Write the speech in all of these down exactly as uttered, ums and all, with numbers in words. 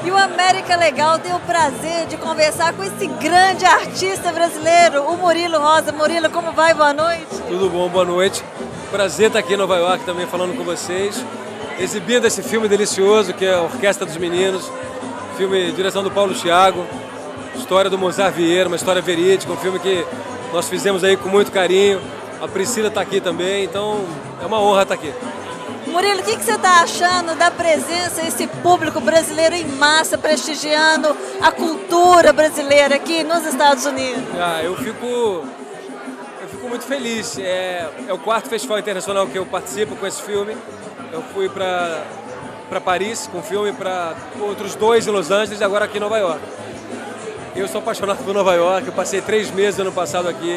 E o América Legal tem o prazer de conversar com esse grande artista brasileiro, o Murilo Rosa. Murilo, como vai? Boa noite. Tudo bom, boa noite. Prazer estar aqui em Nova York também falando com vocês, exibindo esse filme delicioso que é a Orquestra dos Meninos, filme direção do Paulo Thiago, história do Mozart Vieira, uma história verídica, um filme que nós fizemos aí com muito carinho. A Priscila está aqui também, então é uma honra estar aqui. Murilo, o que, que você está achando da presença desse público brasileiro em massa prestigiando a cultura brasileira aqui nos Estados Unidos? Ah, eu fico, eu fico muito feliz. É, é o quarto festival internacional que eu participo com esse filme. Eu fui para para Paris com o filme, para outros dois em Los Angeles e agora aqui em Nova York. Eu sou apaixonado por Nova York, eu passei três meses ano passado aqui.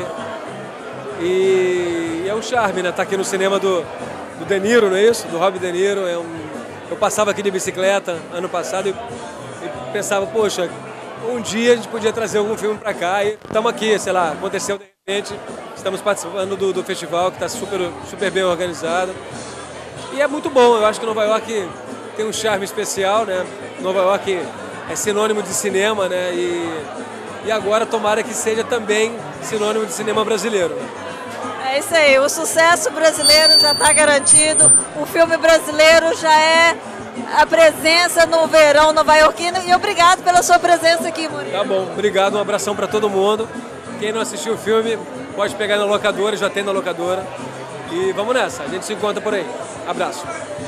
E é um charme, né? Estar aqui no cinema do, do De Niro, não é isso? Do Robert De Niro. É um... Eu passava aqui de bicicleta ano passado e, e pensava, poxa, um dia a gente podia trazer algum filme para cá. E estamos aqui, sei lá, aconteceu de repente. Estamos participando do, do festival que está super, super bem organizado. E é muito bom, eu acho que Nova York tem um charme especial, né? Nova York é sinônimo de cinema, né? E, e agora tomara que seja também sinônimo de cinema brasileiro. É isso aí, o sucesso brasileiro já está garantido, o filme brasileiro já é a presença no verão novaiorquino. E obrigado pela sua presença aqui, Murilo. Tá bom, obrigado, um abração para todo mundo. Quem não assistiu o filme pode pegar na locadora, já tem na locadora. E vamos nessa, a gente se encontra por aí. Abraço.